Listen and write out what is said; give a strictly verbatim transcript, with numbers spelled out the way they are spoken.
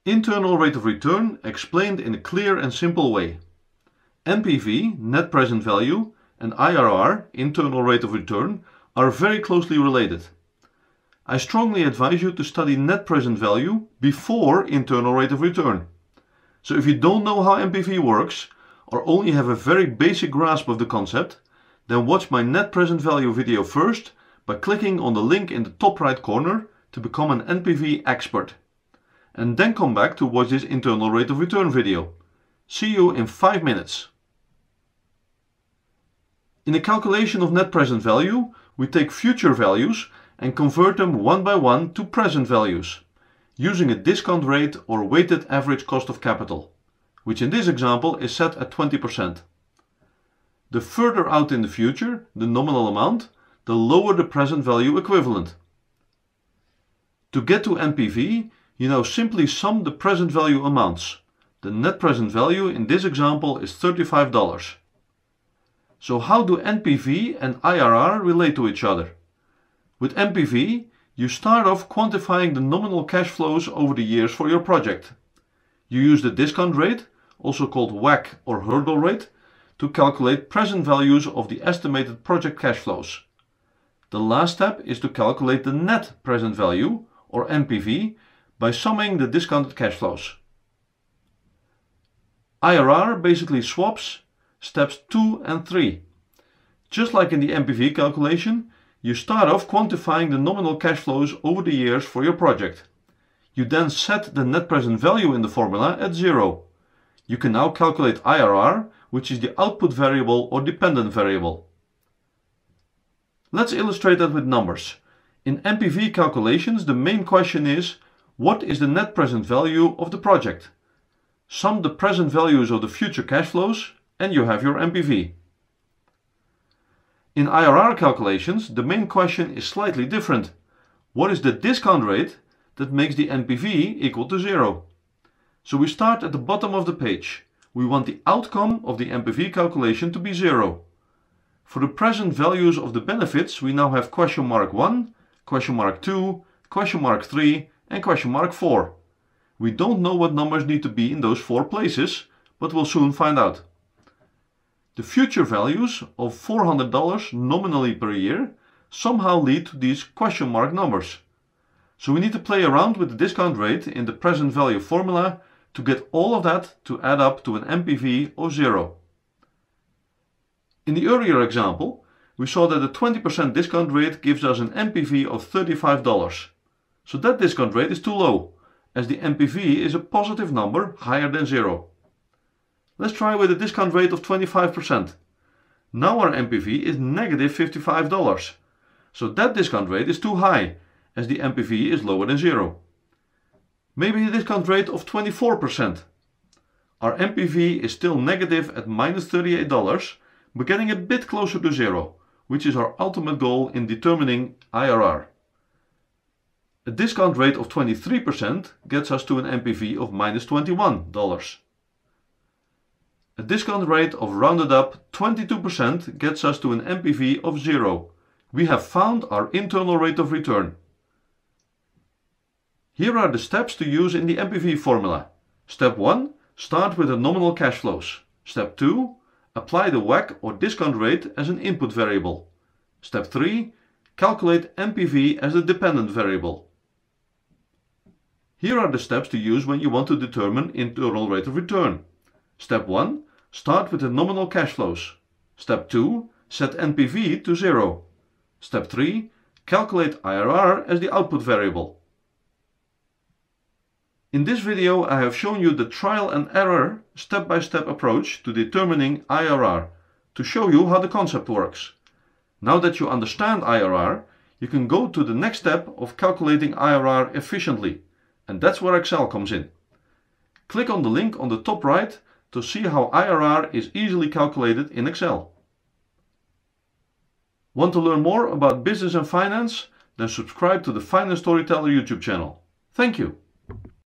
Internal rate of return explained in a clear and simple way. N P V, net present value, and I R R, internal rate of return, are very closely related. I strongly advise you to study net present value before internal rate of return. So if you don't know how N P V works, or only have a very basic grasp of the concept, then watch my net present value video first by clicking on the link in the top right corner to become an N P V expert. And then come back to watch this internal rate of return video. See you in five minutes. In the calculation of net present value, we take future values and convert them one by one to present values, using a discount rate or weighted average cost of capital, which in this example is set at twenty percent. The further out in the future the nominal amount, the lower the present value equivalent. To get to N P V, you now simply sum the present value amounts. The net present value in this example is thirty-five dollars. So how do N P V and I R R relate to each other? With N P V, you start off quantifying the nominal cash flows over the years for your project. You use the discount rate, also called W A C C or hurdle rate, to calculate present values of the estimated project cash flows. The last step is to calculate the net present value, or N P V, by summing the discounted cash flows. I R R basically swaps steps two and three. Just like in the N P V calculation, you start off quantifying the nominal cash flows over the years for your project. You then set the net present value in the formula at zero. You can now calculate I R R, which is the output variable or dependent variable. Let's illustrate that with numbers. In N P V calculations, the main question is, what is the net present value of the project? Sum the present values of the future cash flows and you have your N P V. In I R R calculations, the main question is slightly different. What is the discount rate that makes the N P V equal to zero? So we start at the bottom of the page. We want the outcome of the N P V calculation to be zero. For the present values of the benefits, we now have question mark one, question mark two, question mark three, and question mark four. We don't know what numbers need to be in those four places, but we'll soon find out. The future values of four hundred dollars nominally per year somehow lead to these question mark numbers. So we need to play around with the discount rate in the present value formula to get all of that to add up to an N P V of zero. In the earlier example, we saw that a twenty percent discount rate gives us an N P V of thirty-five dollars. So that discount rate is too low, as the N P V is a positive number higher than zero. Let's try with a discount rate of twenty-five percent. Now our N P V is negative fifty-five dollars. So that discount rate is too high, as the N P V is lower than zero. Maybe a discount rate of twenty-four percent. Our N P V is still negative at minus thirty-eight dollars, but getting a bit closer to zero, which is our ultimate goal in determining I R R. A discount rate of twenty-three percent gets us to an N P V of minus twenty-one dollars. A discount rate of rounded up twenty-two percent gets us to an N P V of zero. We have found our internal rate of return. Here are the steps to use in the N P V formula. Step one. Start with the nominal cash flows. Step two. Apply the W A C C or discount rate as an input variable. Step three. Calculate N P V as the dependent variable. Here are the steps to use when you want to determine internal rate of return. Step one. Start with the nominal cash flows. Step two. Set N P V to zero. Step three. Calculate I R R as the output variable. In this video I have shown you the trial and error step-by-step approach to determining I R R to show you how the concept works. Now that you understand I R R, you can go to the next step of calculating I R R efficiently, and that's where Excel comes in. Click on the link on the top right to see how I R R is easily calculated in Excel. Want to learn more about business and finance? Then subscribe to the Finance Storyteller YouTube channel. Thank you.